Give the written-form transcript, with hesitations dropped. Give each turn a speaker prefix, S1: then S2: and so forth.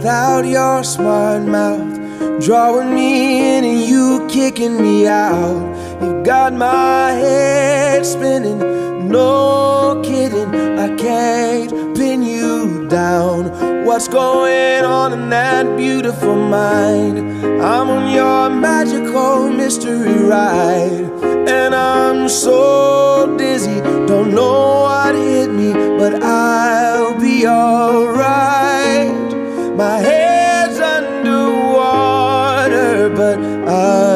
S1: without your smart mouth, drawing me in and you kicking me out. You got my head spinning, no kidding, I can't pin you down. What's going on in that beautiful mind? I'm on your magical mystery ride, and I'm so dizzy, don't know what hit me, but I'll be alright. My head's underwater, but